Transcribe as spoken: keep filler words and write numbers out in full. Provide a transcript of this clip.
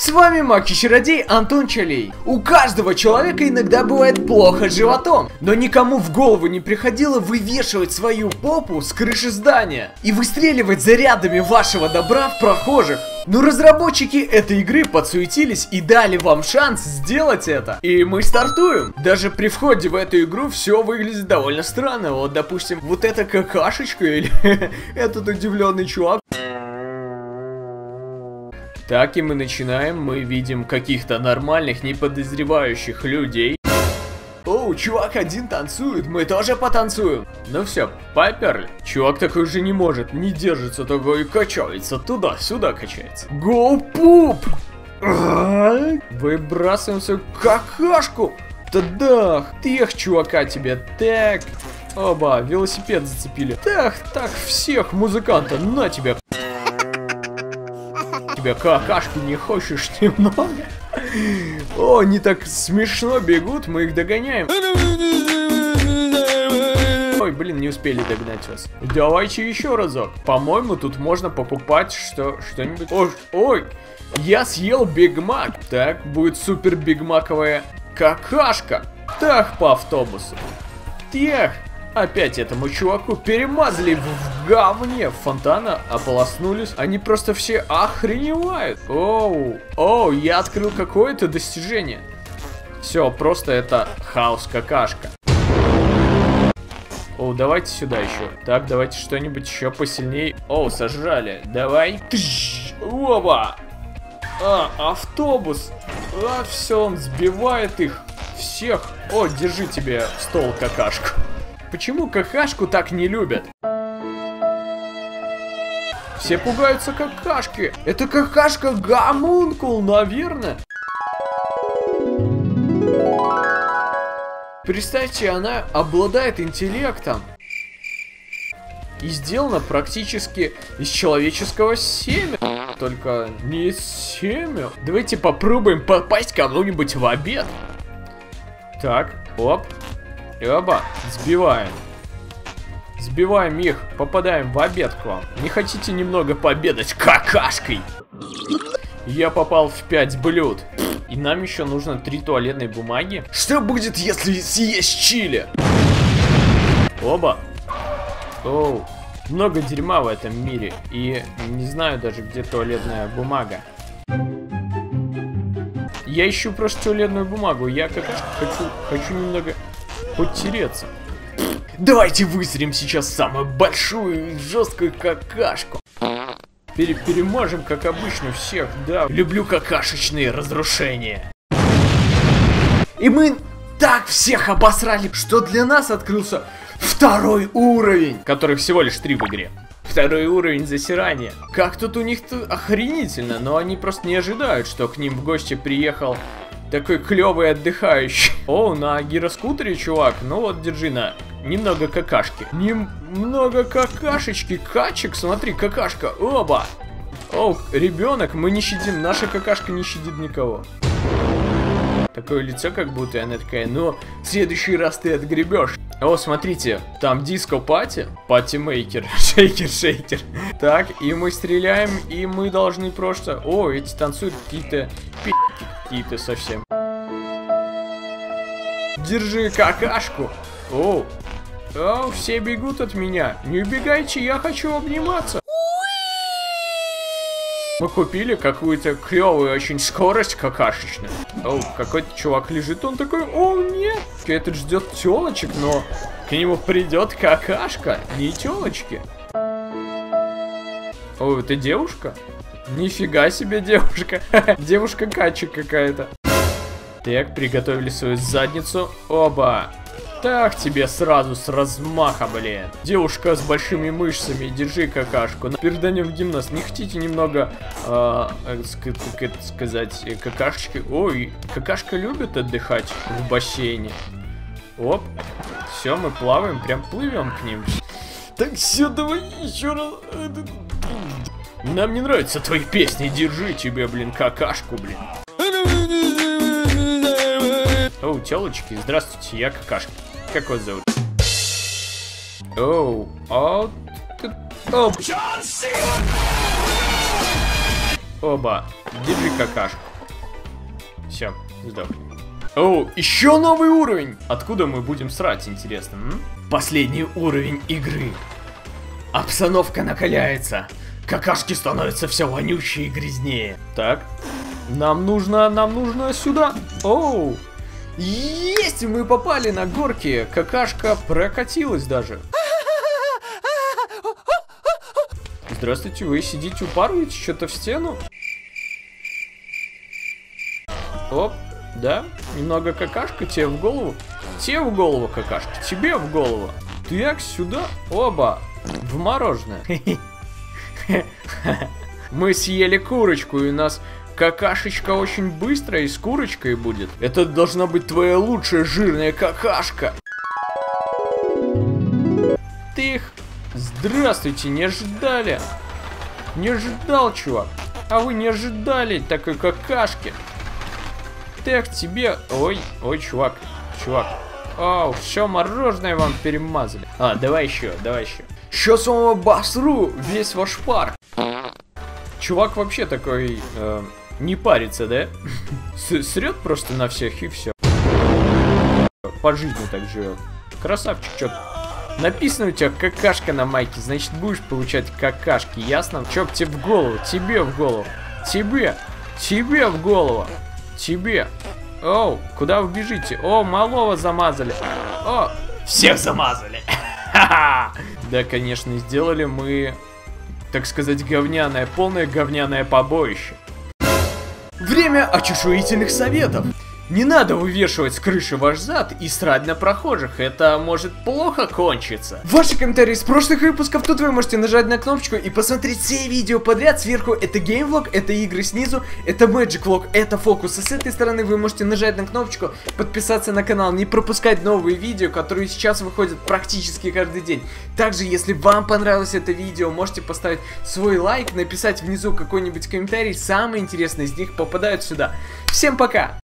С вами Маг и Чародей Антон Чалей. У каждого человека иногда бывает плохо с животом, но никому в голову не приходило вывешивать свою попу с крыши здания и выстреливать зарядами вашего добра в прохожих. Но разработчики этой игры подсуетились и дали вам шанс сделать это. И мы стартуем. Даже при входе в эту игру все выглядит довольно странно. Вот, допустим, вот эта какашечка или этот удивленный чувак. Так, и мы начинаем. Мы видим каких-то нормальных, неподозревающих людей. Оу, чувак один танцует, мы тоже потанцуем. Ну все, поперли. Чувак такой уже не может, не держится, такой и качается, туда-сюда качается. Гоу, пуп! Выбрасываемся какашку. Тадах, тех, чувака тебе, так. Оба, велосипед зацепили. Так, так, всех музыканта, на тебя. Тебя какашки не хочешь немного? О, они так смешно бегут, мы их догоняем. Ой, блин, не успели догнать вас. Давайте еще разок. По-моему, тут можно покупать что, что-нибудь. Ой, ой, я съел Биг Мак. Так, будет супер бигмаковая какашка. Так, по автобусу. Тех. Опять этому чуваку перемазали в говне фонтана, ополоснулись. Они просто все охреневают. Оу, оу, я открыл какое-то достижение. Все, просто это хаос-какашка. Оу, давайте сюда еще. Так, давайте что-нибудь еще посильнее. Оу, сожрали. Давай. Тыщ, оба. А, автобус. А, все, он сбивает их всех. О, держи тебе в стол какашку. Почему какашку так не любят? Все пугаются какашки. Это какашка гомункул, наверное. Представьте, она обладает интеллектом. И сделана практически из человеческого семя. Только не из семя. Давайте попробуем попасть кому-нибудь в обед. Так, оп. И оба, сбиваем. Сбиваем их, попадаем в обед к вам. Не хотите немного пообедать какашкой? Я попал в пять блюд. И нам еще нужно три туалетной бумаги. Что будет, если съесть чили? Оба. Оу, много дерьма в этом мире. И не знаю даже, где туалетная бумага. Я ищу просто туалетную бумагу. Я какашка хочу, хочу немного... подтереться. Давайте выстрелим сейчас самую большую и жесткую какашку. Пере перемажем, как обычно, всех, да. Люблю какашечные разрушения. И мы так всех обосрали, что для нас открылся второй уровень, который всего лишь три в игре. Второй уровень засирания. Как тут у них-то охренительно, но они просто не ожидают, что к ним в гости приехал такой клевый отдыхающий. О, на гироскутере, чувак. Ну вот, держи на. Немного какашки. Немного какашечки. Качек, смотри, какашка. Оба. О, ребенок, мы не щадим. Наша какашка не щадит никого. Такое лицо, как будто она такая, ну, в следующий раз ты отгребешь. О, смотрите, там диско-пати. Пати-мейкер. Шейкер-шейкер. Так, и мы стреляем, и мы должны просто... О, эти танцуют какие-то пи***ки какие-то совсем. Держи какашку. О, о, все бегут от меня. Не убегайте, я хочу обниматься. Мы купили какую-то клевую очень скорость какашечную. О, какой-то чувак лежит, он такой, о, нет. Этот ждет телочек, но к нему придет какашка, не телочки. О, это девушка? Нифига себе девушка. Девушка качек какая-то. Так, приготовили свою задницу. Оба. Так тебе сразу с размаха, блин. Девушка с большими мышцами, держи какашку. Переданем в гимнаст. Не хотите немного, э, как это сказать, какашечки? Ой, какашка любит отдыхать в бассейне. Оп. Все, мы плаваем, прям плывем к ним. Так, все, давай еще раз. Нам не нравятся твои песни. Держи тебе, блин, какашку, блин. Оу, телочки, здравствуйте, я какашка. Как вас зовут? Оу, а... Оп. Оба, держи какашку. Все, сдохли. О, еще новый уровень! Откуда мы будем срать, интересно? М? Последний уровень игры. Обстановка накаляется. Какашки становятся все вонючее и грязнее. Так, нам нужно, нам нужно сюда. Оу, есть, мы попали на горки. Какашка прокатилась даже. Здравствуйте, вы сидите, упарываете что-то в стену? Оп, да, немного какашка, тебе в голову. Тебе в голову какашка, тебе в голову. Так, сюда, оба, в мороженое. Мы съели курочку, и у нас какашечка очень быстрая и с курочкой будет. Это должна быть твоя лучшая жирная какашка. Тых. Здравствуйте, не ожидали. Не ожидал, чувак. А вы не ожидали такой какашки. Так, тебе... Ой, ой, чувак, чувак. Оу, все мороженое вам перемазали. А, давай еще, давай еще. Сейчас вам обосру весь ваш парк. Чувак вообще такой... Э, не парится, да? Срет просто на всех и все. По жизни так живет. Красавчик, что-то. Написано у тебя какашка на майке, значит будешь получать какашки, ясно? Чё, тебе в голову, тебе в голову, тебе, тебе в голову, тебе. Оу, куда вы бежите? О, малого замазали. О, всех замазали. Да, конечно, сделали мы, так сказать, говняное, полное говняное побоище. Время очешуительных советов. Не надо вывешивать с крыши ваш зад и срать на прохожих, это может плохо кончиться. Ваши комментарии с прошлых выпусков, тут вы можете нажать на кнопочку и посмотреть все видео подряд. Сверху это геймвлог, это игры снизу, это Magic Vlog, это фокусы. С этой стороны вы можете нажать на кнопочку, подписаться на канал, не пропускать новые видео, которые сейчас выходят практически каждый день. Также, если вам понравилось это видео, можете поставить свой лайк, написать внизу какой-нибудь комментарий, самые интересные из них попадают сюда. Всем пока!